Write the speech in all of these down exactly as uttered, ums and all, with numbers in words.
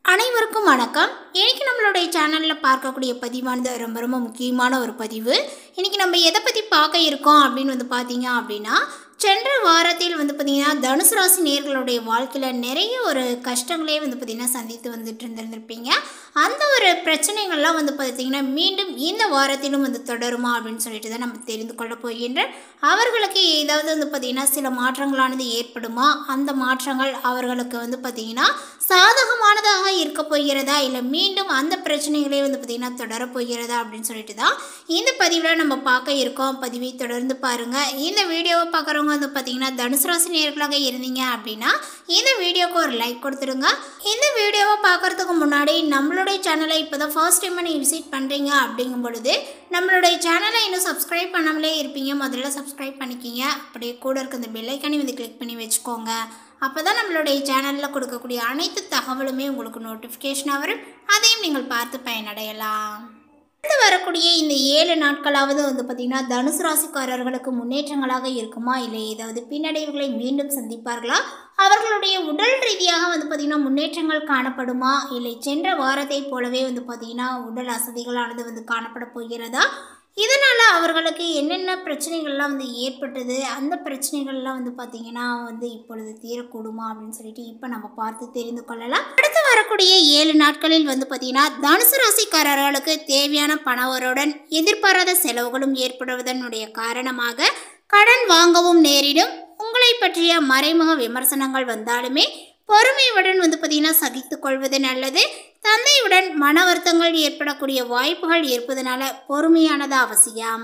அனைவருக்கும் வணக்கம். இன்னைக்கு நம்மளுடைய சேனலில் பார்க்கக்கூடிய பதிவானது ரொம்ப ரொம்ப முக்கியமான ஒரு பதிவு. இன்னைக்கு நம்ம எதை பற்றி பார்க்க இருக்கோம் அப்படின்னு வந்து பார்த்தீங்க அப்படின்னா, சென்ற வாரத்தில் வந்து பார்த்திங்கன்னா தனுசு ராசி நேயர்களுடைய வாழ்க்கையில் நிறைய ஒரு கஷ்டங்களே வந்து பார்த்திங்கன்னா சந்தித்து வந்துட்டு இருந்திருந்திருப்பீங்க. அந்த ஒரு பிரச்சனைகள்லாம் வந்து பார்த்திங்கன்னா மீண்டும் இந்த வாரத்திலும் வந்து தொடருமா அப்படின்னு சொல்லிட்டு தான் நம்ம தெரிந்து கொள்ள போகின்றோம். அவர்களுக்கு ஏதாவது வந்து பார்த்திங்கன்னா சில மாற்றங்களானது ஏற்படுமா, அந்த மாற்றங்கள் அவர்களுக்கு வந்து பார்த்திங்கன்னா சாதகமானதாக இருக்க போகிறதா, இல்லை மீண்டும் அந்த பிரச்சனைகளே வந்து பார்த்திங்கன்னா தொடரப்போகிறதா அப்படின்னு சொல்லிட்டு தான் இந்த பதிவில் நம்ம பார்க்க இருக்கோம். பதிவை தொடர்ந்து பாருங்கள். இந்த வீடியோவை பார்க்குறவங்க வந்து பார்த்திங்கன்னா தனுசு ராசி நேயர்களாக இருந்தீங்க அப்படின்னா இந்த வீடியோவுக்கு ஒரு லைக் கொடுத்துருங்க. இந்த வீடியோவை பார்க்குறதுக்கு முன்னாடி நம்மளுடைய சேனலை இப்போ தான் ஃபர்ஸ்ட் டைம் நீங்கள் விசிட் பண்ணுறீங்க அப்படிங்கும் பொழுது நம்மளுடைய சேனலை இன்னும் சப்ஸ்கிரைப் பண்ணாமலே இருப்பீங்க, முதல்ல சப்ஸ்கிரைப் பண்ணிக்கிங்க. அப்படியே கூட இருக்க இந்த பெல் ஐக்கானை வந்து கிளிக் பண்ணி வச்சுக்கோங்க. அப்போ தான் நம்மளுடைய சேனலில் கொடுக்கக்கூடிய அனைத்து தகவலுமே உங்களுக்கு நோட்டிஃபிகேஷனாக வரும். அதையும் நீங்கள் பார்த்து பயனடையலாம். அடுத்து வரக்கூடிய இந்த ஏழு நாட்களாவது வந்து பார்த்திங்கன்னா தனுசு ராசிக்காரர்களுக்கு முன்னேற்றங்களாக இருக்குமா, இல்லை ஏதாவது பின்னடைவுகளை மீண்டும் சந்திப்பார்களா, அவர்களுடைய உடல் ரீதியாக வந்து பார்த்திங்கன்னா முன்னேற்றங்கள் காணப்படுமா, இல்லை சென்ற வாரத்தை போலவே வந்து பார்த்திங்கன்னா உடல் அசதிகளானது வந்து காணப்பட போகிறதா, இதனால் அவர்களுக்கு என்னென்ன பிரச்சனைகள்லாம் வந்து ஏற்பட்டது, அந்த பிரச்சனைகள்லாம் வந்து பார்த்திங்கன்னா வந்து இப்பொழுது தீரக்கூடுமா அப்படின்னு சொல்லிட்டு இப்போ நம்ம பார்த்து தெரிந்து கொள்ளலாம். அடுத்து வரக்கூடிய ஏழு நாட்களில் வந்து பார்த்திங்கன்னா தனுசு ராசிக்காரர்களுக்கு தேவையான பணவருடன் எதிர்பாராத செலவுகளும் ஏற்படுவதனுடைய காரணமாக கடன் வாங்கவும் நேரிடும். உங்களை பற்றிய மறைமுக விமர்சனங்கள் வந்தாலுமே பொறுமையுடன் வந்து பார்த்திங்கன்னா சகித்து கொள்வது நல்லது. தந்தையுடன் மன வருத்தங்கள் ஏற்படக்கூடிய வாய்ப்புகள் இருப்பதனால பொறுமையானது அவசியம்.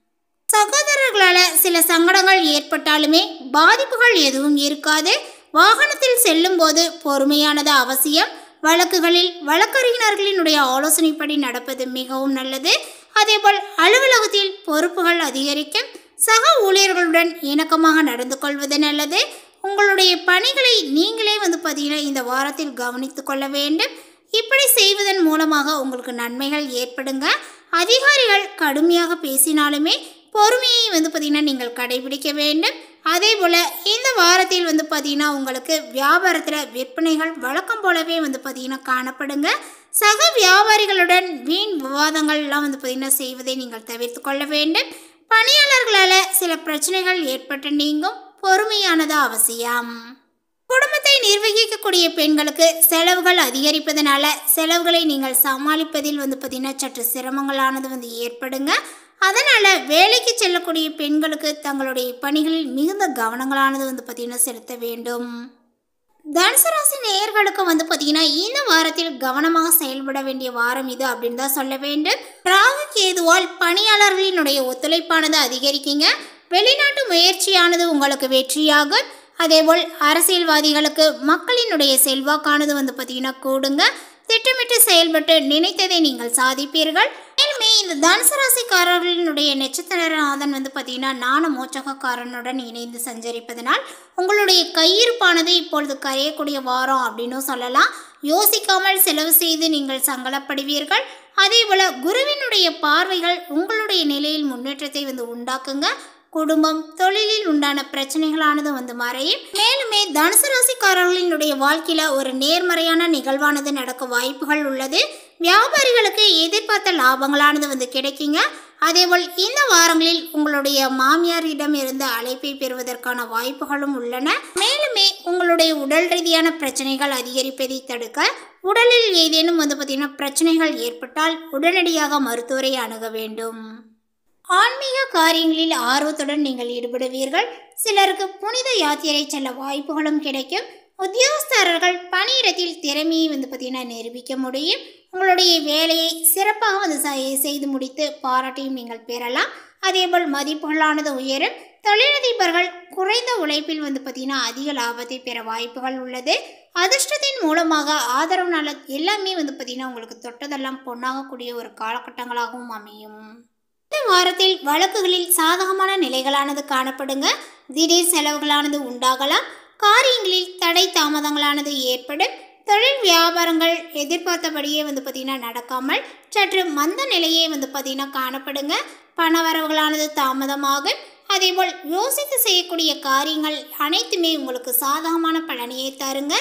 சகோதரர்களால் சில சங்கடங்கள் ஏற்பட்டாலுமே பாதிப்புகள் எதுவும் இருக்காது. வாகனத்தில் செல்லும் போது பொறுமையானது அவசியம். வழக்குகளில் வழக்கறிஞர்களினுடைய ஆலோசனைப்படி நடப்பது மிகவும் நல்லது. அதேபோல் அலுவலகத்தில் பொறுப்புகள் அதிகரிக்கும். சக ஊழியர்களுடன் இணக்கமாக நடந்து கொள்வது நல்லது. உங்களுடைய பணிகளை நீங்களே வந்து பார்த்தீங்கன்னா இந்த வாரத்தில் கவனித்து கொள்ள வேண்டும். இப்படி செய்வதன் மூலமாக உங்களுக்கு நன்மைகள் ஏற்படுங்க. அதிகாரிகள் கடுமையாக பேசினாலுமே பொறுமையை வந்து பார்த்திங்கன்னா நீங்கள் கடைபிடிக்க வேண்டும். அதே போல் இந்த வாரத்தில் வந்து பார்த்திங்கன்னா உங்களுக்கு வியாபாரத்தில் விற்பனைகள் வழக்கம் போலவே வந்து பார்த்திங்கன்னா காணப்படுங்க. சக வியாபாரிகளுடன் வீண் விவாதங்கள்லாம் வந்து பார்த்திங்கன்னா செய்வதை நீங்கள் தவிர்த்து கொள்ள வேண்டும். பணியாளர்களால் சில பிரச்சனைகள் ஏற்பட்டு நீங்கும். பொறுமையானது அவசியம். குடும்பத்தை நிர்வகிக்கக்கூடிய பெண்களுக்கு செலவுகள் அதிகரிப்பதனால செலவுகளை நீங்கள் சமாளிப்பதில் வந்து பார்த்திங்கன்னா சற்று சிரமங்களானது வந்து ஏற்படுங்க. அதனால் வேலைக்கு செல்லக்கூடிய பெண்களுக்கு தங்களுடைய பணிகளில் மிகுந்த கவனங்களானது வந்து பார்த்திங்கன்னா செலுத்த வேண்டும். தனுசு ராசி நேயர்களுக்கு வந்து பார்த்திங்கன்னா இந்த வாரத்தில் கவனமாக செயல்பட வேண்டிய வாரம் இது அப்படின்னு தான் சொல்ல வேண்டும். ராகு கேதுவால் பணியாளர்களினுடைய ஒத்துழைப்பானது அதிகரிக்குங்க. வெளிநாட்டு முயற்சியானது உங்களுக்கு வெற்றியாகும். அதேபோல் அரசியல்வாதிகளுக்கு மக்களினுடைய செல்வாக்கானது வந்து பார்த்திங்கன்னா கூடுங்க. திட்டமிட்டு செயல்பட்டு நினைத்ததை நீங்கள் சாதிப்பீர்கள். மேலுமே இந்த தனுசு ராசிக்காரர்களினுடைய நட்சத்திரநாதன் வந்து பார்த்திங்கன்னா நாண மோட்சகாரனுடன் இணைந்து சஞ்சரிப்பதனால் உங்களுடைய கையிருப்பானது இப்பொழுது கரையக்கூடிய வாரம் அப்படின்னும் சொல்லலாம். யோசிக்காமல் செலவு செய்து நீங்கள் சங்கடப்படுவீர்கள். அதே போல் குருவினுடைய பார்வைகள் உங்களுடைய நிலையில் முன்னேற்றத்தை வந்து உண்டாக்குங்க. குடும்பம் தொழிலில் உண்டான பிரச்சனைகளானது வந்து மறையும். மேலுமே தனுசு ராசிக்காரர்களினுடைய வாழ்க்கையில ஒரு நேர்மறையான நிகழ்வானது நடக்க வாய்ப்புகள் உள்ளது. வியாபாரிகளுக்கு எதிர்பார்த்த லாபங்களானது வந்து கிடைக்குங்க. அதேபோல் இந்த வாரங்களில் உங்களுடைய மாமியாரிடம் இருந்து அழைப்பை பெறுவதற்கான வாய்ப்புகளும் உள்ளன. மேலுமே உங்களுடைய உடல் ரீதியான பிரச்சனைகள் அதிகரிப்பதை தடுக்க உடலில் ஏதேனும் வந்து பார்த்தீங்கன்னா பிரச்சனைகள் ஏற்பட்டால் உடனடியாக மருத்துவரை அணுக வேண்டும். ஆன்மீக காரியங்களில் ஆர்வத்துடன் நீங்கள் ஈடுபடுவீர்கள். சிலருக்கு புனித யாத்திரை செல்ல வாய்ப்புகளும் கிடைக்கும். உத்தியோகஸ்தர்கள் பணியிடத்தில் திறமையை வந்து பார்த்தீங்கன்னா நிரூபிக்க முடியும். உங்களுடைய வேலையை சிறப்பாக வந்து செய்து முடித்து பாராட்டியும் நீங்கள் பெறலாம். அதேபோல் மதிப்புகளானது உயரும். தொழிலதிபர்கள் குறைந்த உழைப்பில் வந்து பார்த்தீங்கன்னா அதிக லாபத்தை பெற வாய்ப்புகள் உள்ளது. அதிர்ஷ்டத்தின் மூலமாக ஆதரவு நாள் எல்லாமே வந்து பார்த்தீங்கன்னா உங்களுக்கு தொட்டதெல்லாம் பொன்னாகக்கூடிய ஒரு காலகட்டங்களாகவும் அமையும். இந்த வாரத்தில் வழக்குகளில் சாதகமான நிலைகளானது காணப்படுங்க. திடீர் செலவுகளானது உண்டாகலாம். காரியங்களில் தடை தாமதங்களானது ஏற்படும். தொழில் வியாபாரங்கள் எதிர்பார்த்தபடியே வந்து பார்த்திங்கன்னா நடக்காமல் சற்று மந்த நிலையே வந்து பார்த்திங்கன்னா காணப்படுங்க. பண வரவுகளானது தாமதமாகும். அதேபோல் யோசித்து செய்யக்கூடிய காரியங்கள் அனைத்துமே உங்களுக்கு சாதகமான பலனையே தருங்க.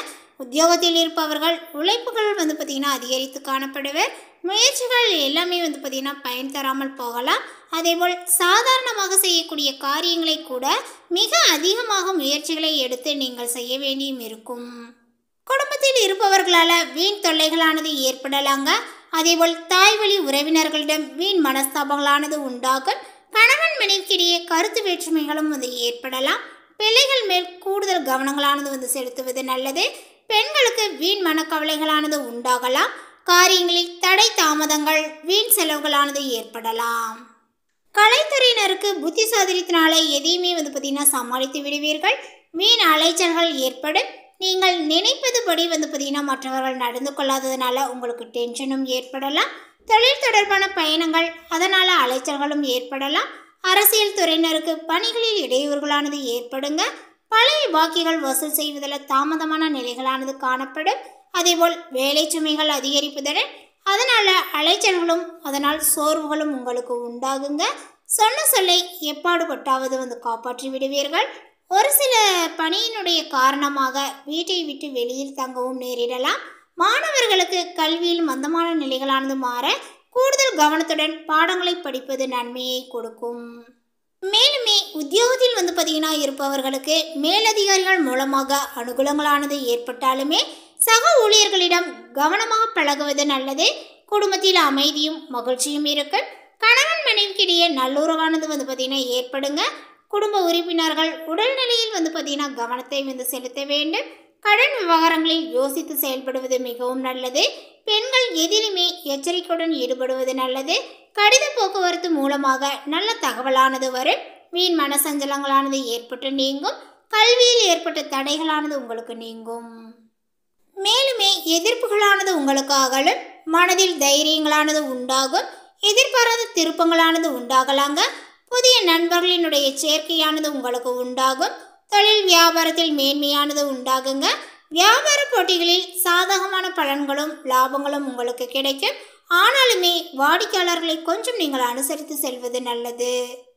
உத்தியோகத்தில் இருப்பவர்கள் உழைப்புகள் வந்து பார்த்திங்கன்னா அதிகரித்து காணப்படுவர். முயற்சிகள் எல்லாமே வந்து பார்த்திங்கன்னா பயன் தராமல் போகலாம். அதேபோல் சாதாரணமாக செய்யக்கூடிய காரியங்களை கூட மிக அதிகமாக முயற்சிகளை எடுத்து நீங்கள் செய்ய வேண்டியும் இருக்கும். குடும்பத்தில் இருப்பவர்களால் வீண் தொல்லைகளானது ஏற்படலாங்க. அதேபோல் தாய் வழி உறவினர்களிடம் வீண் மனஸ்தாபங்களானது உண்டாகும். கணவன் மனைவிக்கிடையே கருத்து வேற்றுமைகளும் வந்து ஏற்படலாம். பிள்ளைகள் மேல் கூடுதல் கவனங்களானது வந்து செலுத்துவது நல்லது. பெண்களுக்கு வீண் மனக்கவலைகளானது உண்டாகலாம். காரியங்களில் தடை தாமதங்கள் வீண் செலவுகளானது ஏற்படலாம். கலைத்துறையினருக்கு புத்தி சாதுரியத்தினால எதையுமே வந்து பார்த்திங்கன்னா சமாளித்து விடுவீர்கள். வீண் அலைச்சல்கள் ஏற்படும். நீங்கள் நினைப்பதுபடி வந்து பார்த்திங்கன்னா மற்றவர்கள் நடந்து கொள்ளாததுனால உங்களுக்கு டென்ஷனும் ஏற்படலாம். தொழில் தொடர்பான பயணங்கள் அதனால் அலைச்சல்களும் ஏற்படலாம். அரசியல் துறையினருக்கு பணிகளில் இடையூறுகளானது ஏற்படுங்க. பழைய பாக்கிகள் வசூல் செய்வதில் தாமதமான நிலைகளானது காணப்படும். அதேபோல் வேலை சுமைகள் அதிகரிப்பதுடன் அதனால் அலைச்சல்களும் அதனால் சோர்வுகளும் உங்களுக்கு உண்டாகுங்க. சொன்ன சொல்லை எப்பாடுபட்டாவது வந்து காப்பாற்றி விடுவீர்கள். ஒரு சில பணியினுடைய காரணமாக வீட்டை விட்டு வெளியில் தங்கவும் நேரிடலாம். மாணவர்களுக்கு கல்வியில் மந்தமான நிலைகளானது மாற கூடுதல் கவனத்துடன் பாடங்களை படிப்பது நன்மையை கொடுக்கும். மேலுமே உத்தியோகத்தில் வந்து பார்த்திங்கன்னா இருப்பவர்களுக்கு மேலதிகாரிகள் மூலமாக அனுகூலங்களானது ஏற்பட்டாலுமே சக ஊழியர்களிடம் கவனமாக பழகுவது நல்லது. குடும்பத்தில் அமைதியும் மகிழ்ச்சியும் இருக்கு. கணவன் மனைவிக்கிடையே நல்லுறவானது வந்து பார்த்திங்கன்னா ஏற்படுங்க. குடும்ப உறுப்பினர்கள் உடல்நிலையில் வந்து பார்த்திங்கன்னா கவனத்தை வந்து செலுத்த வேண்டும். கடன் விவகாரங்களில் யோசித்து செயல்படுவது மிகவும் நல்லது. பெண்கள் எதிலுமே எச்சரிக்கையுடன் ஈடுபடுவது நல்லது. கடித போக்குவரத்து மூலமாக நல்ல தகவலானது வரும். வீண் மனசஞ்சலங்களானது ஏற்பட்டு நீங்கும். கல்வியில் ஏற்பட்ட தடைகளானது உங்களுக்கு நீங்கும். மேலுமே எதிர்ப்புகளானது உங்களுக்கு அகலும். மனதில் தைரியங்களானது உண்டாகும். எதிர்பாராத திருப்பங்களானது உண்டாகலாங்க. புதிய நண்பர்களினுடைய சேர்க்கையானது உங்களுக்கு உண்டாகும். தொழில் வியாபாரத்தில் மேன்மையானது உண்டாகுங்க. வியாபார போட்டிகளில் சாதகமான பலன்களும் லாபங்களும் உங்களுக்கு கிடைக்கும். ஆனாலுமே வாடிக்கையாளர்களை கொஞ்சம் நீங்கள் அனுசரித்து செல்வது நல்லது.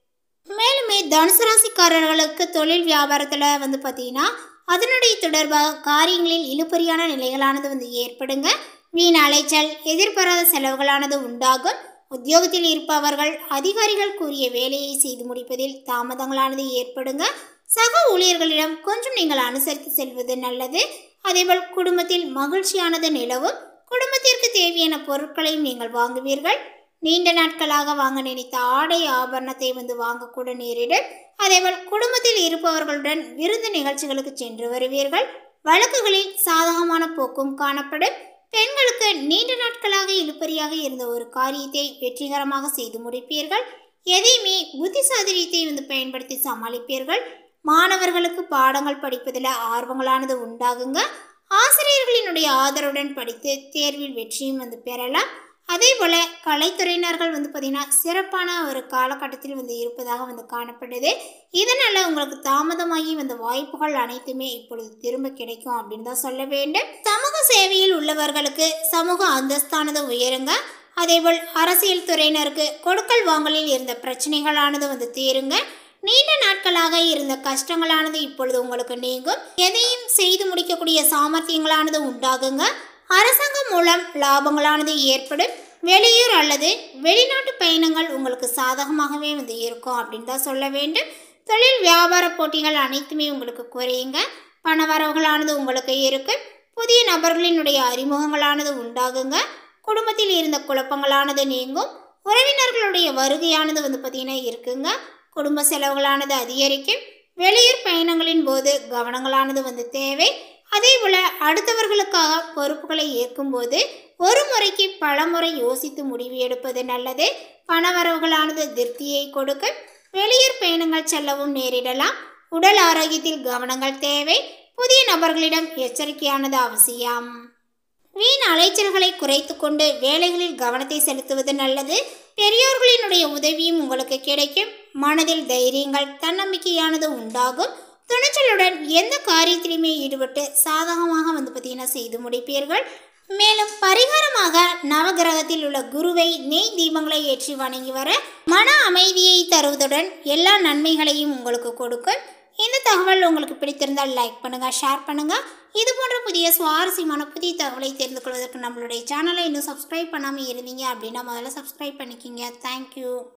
மேலுமே தனுசு ராசிக்காரர்களுக்கு தொழில் வியாபாரத்தில் வந்து பார்த்தீங்கன்னா அதனுடைய தொடர்பாக காரியங்களில் இழுபறியான நிலைகளானது வந்து ஏற்படுங்க. வீண் அலைச்சல் எதிர்பாராத செலவுகளானது உண்டாகும். உத்தியோகத்தில் இருப்பவர்கள் அதிகாரிகள் கூறிய வேலையை செய்து முடிப்பதில் தாமதங்களானது ஏற்படுங்க. சக ஊழியர்களிடம் கொஞ்சம் நீங்கள் அனுசரித்து செல்வது நல்லது. அதேபோல் குடும்பத்தில் மகிழ்ச்சியானது நிலவும். குடும்பத்திற்கு தேவையான பொருட்களையும் நீங்கள் வாங்குவீர்கள். நீண்ட நாட்களாக வாங்க நினைத்த ஆடை ஆபரணத்தை வந்து வாங்கக்கூட நேரிடும். அதேபோல் குடும்பத்தில் இருப்பவர்களுடன் விருந்து நிகழ்ச்சிகளுக்கு சென்று வருவீர்கள். வழக்குகளில் சாதகமான போக்கும் காணப்படும். பெண்களுக்கு நீண்ட நாட்களாக இழுபறியாக இருந்த ஒரு காரியத்தை வெற்றிகரமாக செய்து முடிப்பீர்கள். எதையுமே புத்தி சாதுரியத்தை வந்து பயன்படுத்தி சமாளிப்பீர்கள். மாணவர்களுக்கு பாடங்கள் படிப்பதில் ஆர்வங்களானது உண்டாகுங்க. ஆசிரியர்களினுடைய ஆதரவுடன் படித்து தேர்வில் வெற்றியும் வந்து பெறலாம். அதே போல் கலைத்துறையினர்கள் வந்து பார்த்திங்கன்னா சிறப்பான ஒரு காலகட்டத்தில் வந்து இருப்பதாக வந்து காணப்படுது. இதனால் உங்களுக்கு தாமதமாகி வந்த வாய்ப்புகள் அனைத்துமே இப்பொழுது திரும்ப கிடைக்கும் அப்படின்னு தான் சொல்ல வேண்டும். சமூக சேவையில் உள்ளவர்களுக்கு சமூக அந்தஸ்தானது உயருங்க. அதேபோல் அரசியல் துறையினருக்கு கொடுக்கல் வாங்கலில் இருந்த பிரச்சனைகளானது வந்து தீருங்க. நீண்ட நாட்களாக இருந்த கஷ்டங்களானது இப்பொழுது உங்களுக்கு நீங்கும். எதையும் செய்து முடிக்கக்கூடிய சாமர்த்தியங்களானது உண்டாகுங்க. அரசாங்கம் மூலம் லாபங்களானது ஏற்படும். வெளியூர் அல்லது வெளிநாட்டு பயணங்கள் உங்களுக்கு சாதகமாகவே வந்து இருக்கும் அப்படின்னு தான் சொல்ல வேண்டும். தொழில் வியாபார போட்டிகள் அனைத்துமே உங்களுக்கு குறையுங்க. பண வரவுகளானது உங்களுக்கு இருக்கும். புதிய நபர்களினுடைய அறிமுகங்களானது உண்டாகுங்க. குடும்பத்தில் இருந்த குழப்பங்களானது நீங்கும். உறவினர்களுடைய வருகையானது வந்து பார்த்திங்கன்னா இருக்குங்க. குடும்ப செலவுகளானது அதிகரிக்கும். வெளியூர் பயணங்களின் போது கவனங்களானது வந்து தேவை. அதே போல் அடுத்தவர்களுக்காக பொறுப்புகளை ஏற்கும்போது ஒரு முறைக்கு பல முறை யோசித்து முடிவு எடுப்பது நல்லது. பணவரவுகளானது திருப்தியை கொடுக்கும். வெளியூர் பயணங்கள் செல்லவும் நேரிடலாம். உடல் ஆரோக்கியத்தில் கவனங்கள் தேவை. புதிய நபர்களிடம் எச்சரிக்கையானது அவசியம். வீண் அலைச்சல்களை குறைத்து கொண்டு வேலைகளில் கவனத்தை செலுத்துவது நல்லது. பெரியோர்களினுடைய உதவியும் உங்களுக்கு கிடைக்கும். மனதில் தைரியங்கள் தன்னம்பிக்கையானது உண்டாகும். துணிச்சலுடன் எந்த காரியத்திலுமே ஈடுபட்டு சாதகமாக வந்து பார்த்தீங்கன்னா செய்து முடிப்பீர்கள். மேலும் பரிகாரமாக நவகிரகத்தில் உள்ள குருவை நெய் தீபங்களை ஏற்றி வணங்கி வர மன அமைதியை தருவதுடன் எல்லா நன்மைகளையும் உங்களுக்கு கொடுக்கும். இந்த தகவல் உங்களுக்கு பிடித்திருந்தால் லைக் பண்ணுங்கள், ஷேர் பண்ணுங்கள். இது போன்ற புதிய சுவாரஸ்யமான புதிய தகவலை தெரிந்து கொள்வதற்கு நம்மளுடைய சேனலை இன்னும் சப்ஸ்கிரைப் பண்ணாமல் இருந்தீங்க அப்படின்னா முதல்ல சப்ஸ்கிரைப் பண்ணிக்கிங்க. தேங்க்யூ.